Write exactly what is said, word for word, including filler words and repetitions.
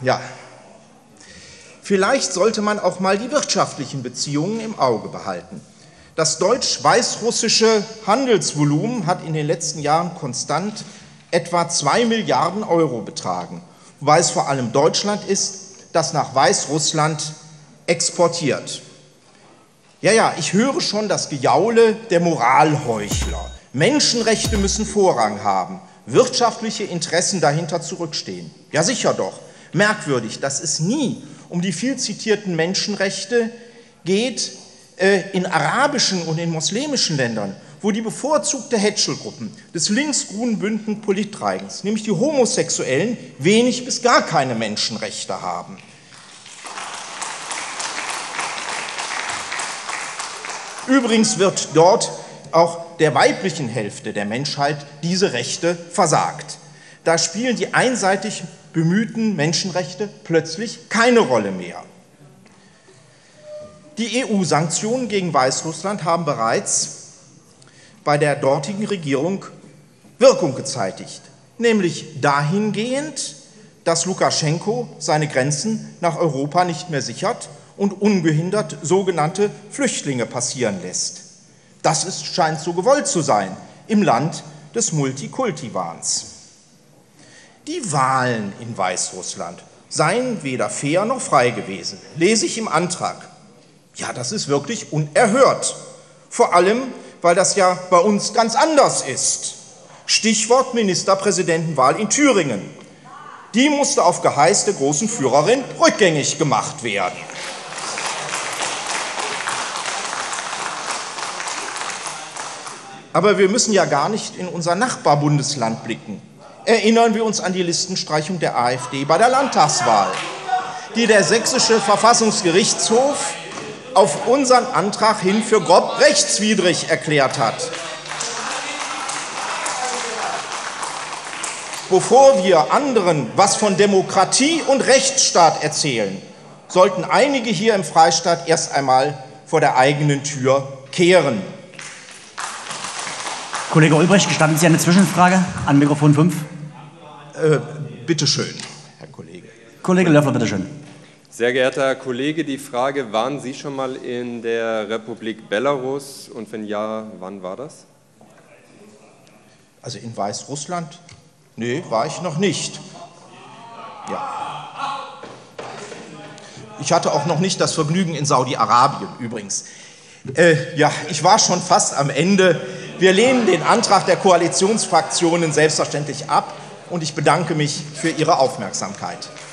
Ja, vielleicht sollte man auch mal die wirtschaftlichen Beziehungen im Auge behalten. Das deutsch-weißrussische Handelsvolumen hat in den letzten Jahren konstant etwa zwei Milliarden Euro betragen, wobei es vor allem Deutschland ist, das nach Weißrussland exportiert. Ja, ja, ich höre schon das Gejaule der Moralheuchler. Menschenrechte müssen Vorrang haben, wirtschaftliche Interessen dahinter zurückstehen. Ja, sicher doch. Merkwürdig, dass es nie um die viel zitierten Menschenrechte geht äh, in arabischen und in muslimischen Ländern, wo die bevorzugte Hätschelgruppen des links-grün bündenden Politdreiecks, nämlich die Homosexuellen, wenig bis gar keine Menschenrechte haben. Übrigens wird dort auch der weiblichen Hälfte der Menschheit diese Rechte versagt. Da spielen die einseitig bemühten Menschenrechte plötzlich keine Rolle mehr. Die E U-Sanktionen gegen Weißrussland haben bereits bei der dortigen Regierung Wirkung gezeitigt, nämlich dahingehend, dass Lukaschenko seine Grenzen nach Europa nicht mehr sichert und ungehindert sogenannte Flüchtlinge passieren lässt. Das ist, scheint so gewollt zu sein im Land des Multikulti-Wahns. Die Wahlen in Weißrussland seien weder fair noch frei gewesen, lese ich im Antrag. Ja, das ist wirklich unerhört. Vor allem, weil das ja bei uns ganz anders ist. Stichwort Ministerpräsidentenwahl in Thüringen. Die musste auf Geheiß der großen Führerin rückgängig gemacht werden. Aber wir müssen ja gar nicht in unser Nachbarbundesland blicken. Erinnern wir uns an die Listenstreichung der AfD bei der Landtagswahl, die der sächsische Verfassungsgerichtshof auf unseren Antrag hin für grob rechtswidrig erklärt hat. Bevor wir anderen was von Demokratie und Rechtsstaat erzählen, sollten einige hier im Freistaat erst einmal vor der eigenen Tür kehren. Kollege Ulbricht, gestatten Sie eine Zwischenfrage an Mikrofon fünf? Äh, bitte schön, Herr Kollege. Kollege Löffler, bitte schön. Sehr geehrter Herr Kollege, die Frage, waren Sie schon mal in der Republik Belarus und wenn ja, wann war das? Also in Weißrussland? Nee, war ich noch nicht. Ja. Ich hatte auch noch nicht das Vergnügen in Saudi-Arabien übrigens. Äh, ja, ich war schon fast am Ende. Wir lehnen den Antrag der Koalitionsfraktionen selbstverständlich ab und ich bedanke mich für Ihre Aufmerksamkeit.